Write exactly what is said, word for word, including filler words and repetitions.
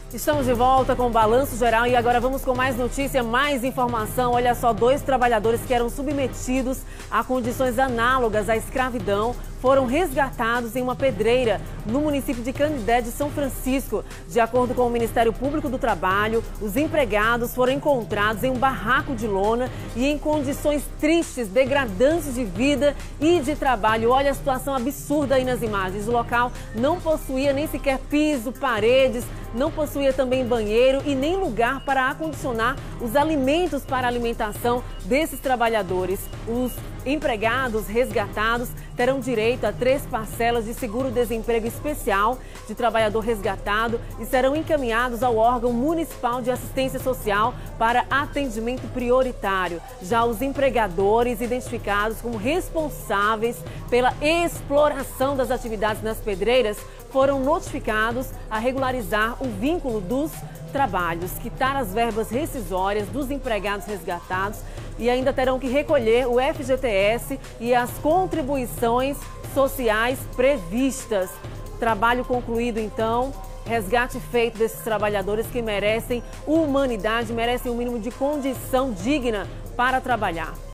Estamos de volta com o Balanço Geral e agora vamos com mais notícia, mais informação. Olha só, dois trabalhadores que eram submetidos a condições análogas à escravidão foram resgatados em uma pedreira no município de Canindé de São Francisco. De acordo com o Ministério Público do Trabalho, os empregados foram encontrados em um barraco de lona e em condições tristes, degradantes de vida e de trabalho. Olha a situação absurda aí nas imagens. O local não possuía nem sequer piso, paredes, não possuía também banheiro e nem lugar para acondicionar os alimentos para a alimentação desses trabalhadores. Os empregados resgatados terão direito a três parcelas de seguro-desemprego especial de trabalhador resgatado e serão encaminhados ao órgão municipal de assistência social para atendimento prioritário. Já os empregadores identificados como responsáveis pela exploração das atividades nas pedreiras foram notificados a regularizar o vínculo dos trabalhos, quitar as verbas rescisórias dos empregados resgatados e ainda terão que recolher o F G T S e as contribuições sociais previstas. Trabalho concluído, então, resgate feito desses trabalhadores que merecem humanidade, merecem um mínimo de condição digna para trabalhar.